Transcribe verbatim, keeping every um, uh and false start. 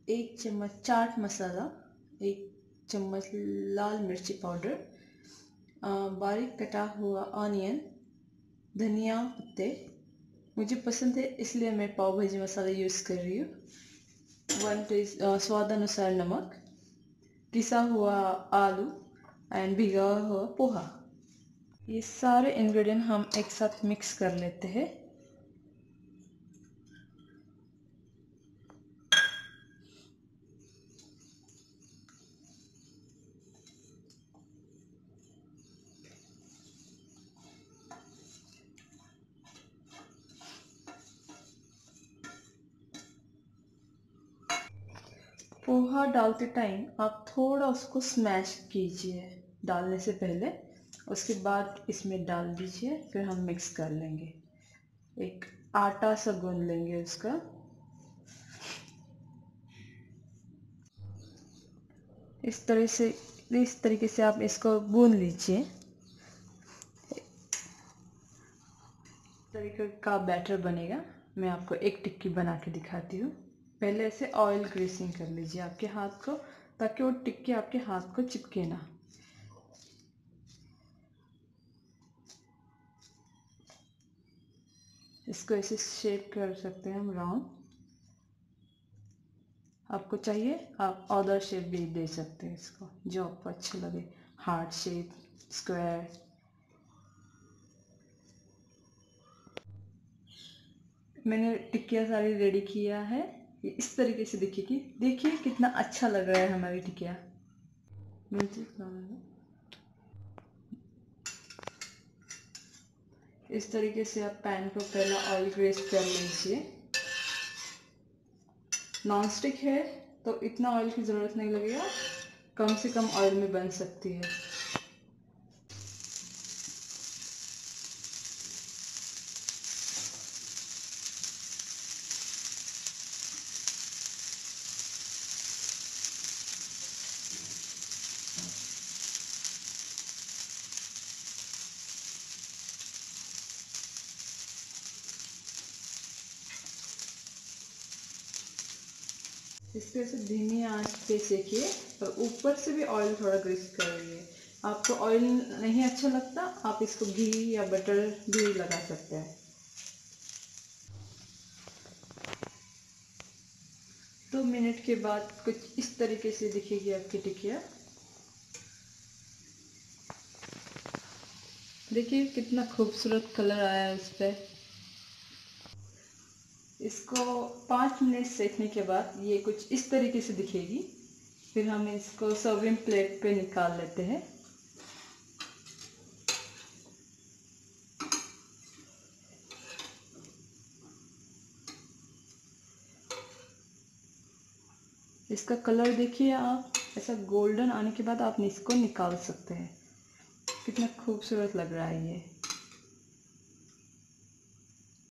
एक चम्मच चाट मसाला, एक चम्मच लाल मिर्ची पाउडर, बारीक कटा हुआ ऑनियन, धनिया पत्ते, मुझे पसंद है इसलिए मैं पाव भाजी मसाला यूज़ कर रही हूँ, वन टी स्वाद अनुसार नमक, पिसा हुआ आलू एंड भिगा हुआ पोहा। ये सारे इंग्रेडिएंट हम एक साथ मिक्स कर लेते हैं। पोहा डालते टाइम आप थोड़ा उसको स्मैश कीजिए डालने से पहले, उसके बाद इसमें डाल दीजिए, फिर हम मिक्स कर लेंगे। एक आटा सा गूंद लेंगे उसका। इस तरह से इस तरीके से आप इसको गूंद लीजिए। इस तरीके का बैटर बनेगा। मैं आपको एक टिक्की बना के दिखाती हूँ। पहले ऐसे ऑयल ग्रीसिंग कर लीजिए आपके हाथ को, ताकि वो टिक्की आपके हाथ को चिपके ना। इसको ऐसे शेप कर सकते हैं हम राउंड। आपको चाहिए आप अदर शेप भी दे सकते हैं इसको, जो आपको अच्छा लगे, हार्ट शेप, स्क्वायर। मैंने टिक्कियाँ सारी रेडी किया है। ये इस तरीके से दिखेगी। देखिए कितना अच्छा लग रहा है हमारी टिक्कियाँ। इस तरीके से आप पैन को पहला ऑयल ग्रीस कर लीजिए। नॉन स्टिक है तो इतना ऑयल की ज़रूरत नहीं लगेगा, कम से कम ऑयल में बन सकती है। इसको ऐसे धीमी आंच पे सेकिए और ऊपर से भी ऑयल थोड़ा ग्रीस करिए। आपको ऑयल नहीं अच्छा लगता, आप इसको घी या बटर भी लगा सकते हैं। दो मिनट के बाद कुछ इस तरीके से दिखेगी आपकी टिकिया। देखिए कितना खूबसूरत कलर आया है इस पर। इसको पाँच मिनट सेकने के बाद ये कुछ इस तरीके से दिखेगी। फिर हम इसको सर्विंग प्लेट पे निकाल लेते हैं। इसका कलर देखिए आप, ऐसा गोल्डन आने के बाद आप इसको निकाल सकते हैं। कितना खूबसूरत लग रहा है ये।